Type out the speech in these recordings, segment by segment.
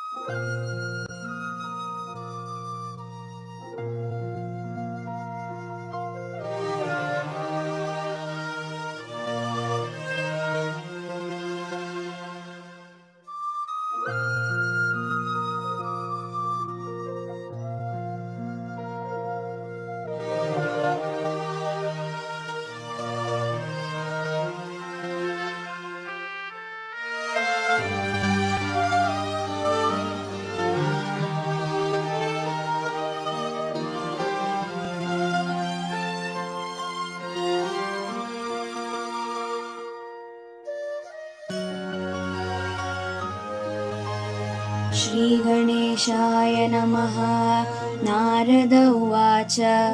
श्रीगणेशाय नमः। नारद उवाच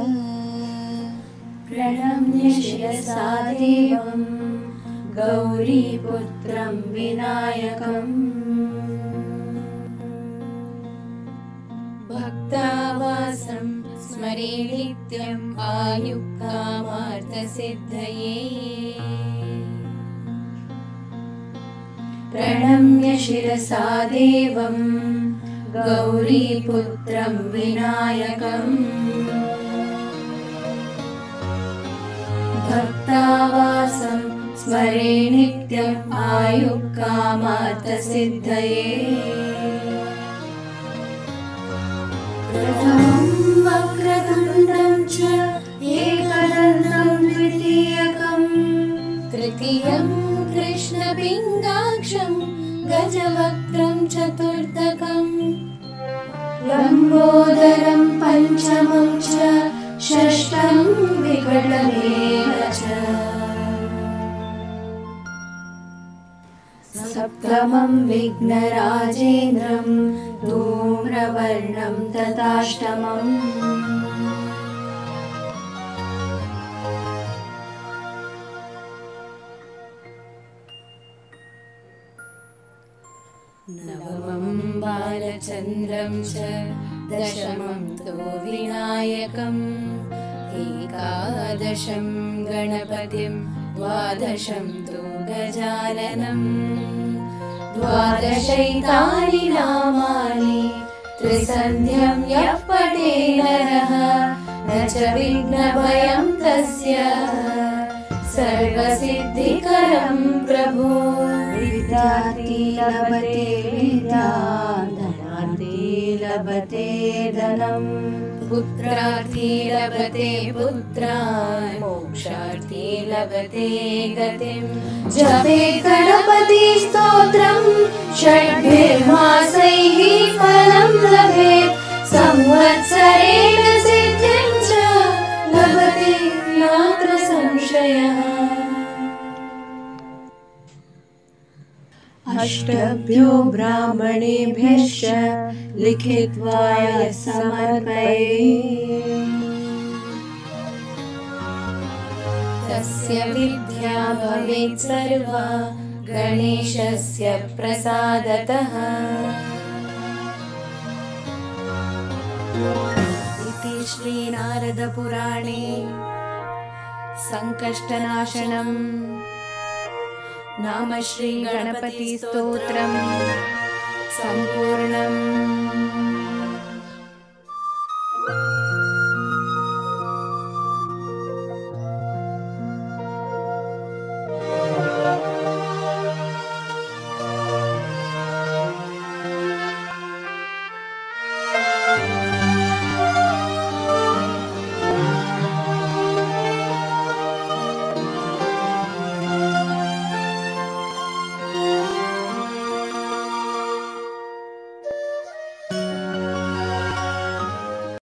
प्रणम्य शिरसा देवं गौरीपुत्रं विनायकम् भक्तावासं स्मरे नित्यम् आयुक्कामार्थसिद्धये। प्रणम्य शिरसा देवं गौरीपुत्रं विनायकम् भक्तावासं स्मरे नित्यम् आयुक्कामार्थसिद्धये। प्रथमं वक्रतुण्डं च एकदन्तं द्वितीयकम् तृतीयं कृष्णपिङ्गाक्षं गजवक्त्रं चतुर्थकम् लम्बोदरं पञ्चमं च षष्ठं विकटमेव च सप्तमं विघ्नराजेन्द्रं धूम्रवर्णं तथाष्टमम् नवमं बालचन्द्रं च दशमं तु विनायकम् एकादशं गणपतिं द्वादशं तु गजाननम् द्वादशैतानि नामानि त्रिसन्ध्यं यः पठे नरः न च विघ्नभयं तस्य सर्वसिद्धिकरं प्रभो। विद्यार्थी लभते विद्यां धनार्थी लभते धनम् पुत्रार्थी लभते पुत्रान् मोक्षार्थी लभते गतिम् जपे गणपति स्तोत्रं षड्भिर्मासैः फलं लभेत् संवत्सरेण सिद्धिं च लभते नात्र संशयः। अष्टभ्यो ब्राह्मणेभ्यश्च लिखित्वा समर्पये तस्य विद्या भवेत् सर्वा गणेशस्य प्रसादतः। इति श्रीनारदपुराणे संकष्टनाशनं नाम श्रीगणपतिस्तोत्रं सम्पूर्णम्।